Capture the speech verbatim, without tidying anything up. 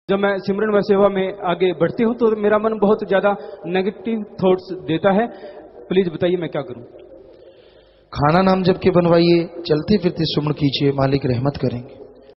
जब मैं सिमरन व सेवा में आगे बढ़ती हूँ तो मेरा मन बहुत ज्यादा नेगेटिव थॉट्स देता है। प्लीज बताइए मैं क्या करूं। खाना नाम जब के बनवाइए, चलते फिरते सुमन कीजिए, मालिक रहमत करेंगे।